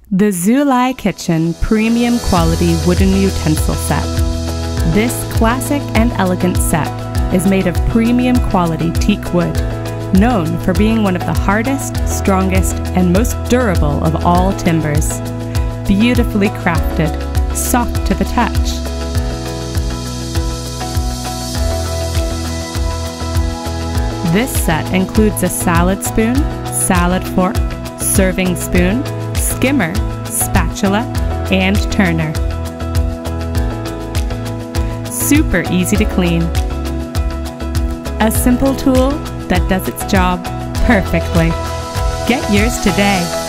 The Zulay Kitchen Premium Quality Wooden Utensil Set. This classic and elegant set is made of premium quality teak wood, known for being one of the hardest, strongest, and most durable of all timbers. Beautifully crafted, soft to the touch. This set includes a salad spoon, salad fork, serving spoon, skimmer, spatula, and turner. Super easy to clean. A simple tool that does its job perfectly. Get yours today.